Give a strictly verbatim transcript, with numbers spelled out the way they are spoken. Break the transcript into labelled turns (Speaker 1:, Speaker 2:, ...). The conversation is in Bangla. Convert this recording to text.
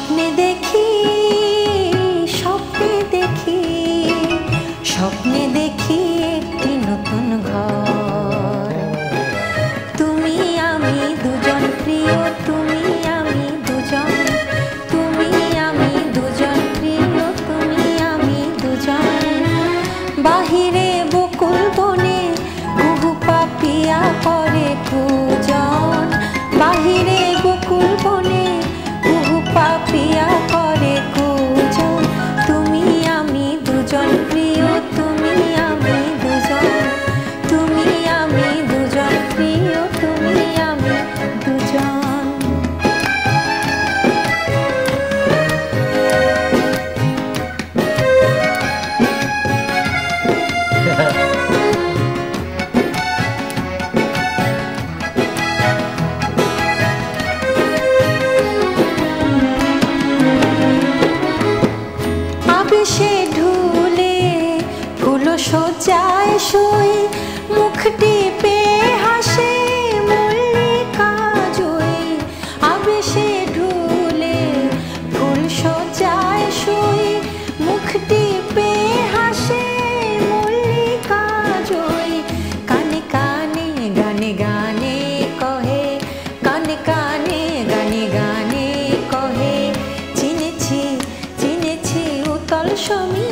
Speaker 1: স্বপ্নে দেখি স্বপ্নে দেখি স্বপ্নে দেখি একটি নতুন ঘর। তুমি আমি দুজন প্রিয়, তুমি আমি দুজন, তুমি আমি দুজন প্রিয়, তুমি আমি দুজন। বাহিরে বকুল বনে কুহু পাপিয়া করে কুজন, বাহিরে বকুল বনে কুহু পাপিয়া করে কুজন। তুমি আমি দুজন প্রিয়, তুমি আমি দুজন, তুমি আমি দুজন প্রিয়, তুমি আমি দুজন। আবেশে ঢুলে ফুল সজ্জায় শুই, মুখ টিপে হাসে মল্লিকা জয়ী। আবেশে ঢুলে ফুল সজ্জায় শুই, মুখ টিপে হাসে মল্লিকা জয়ী। কানে কানে গানে গানে কহে, কানে কানে গানে গানে কহে, চিনেছি চিনেছি উতল সমী।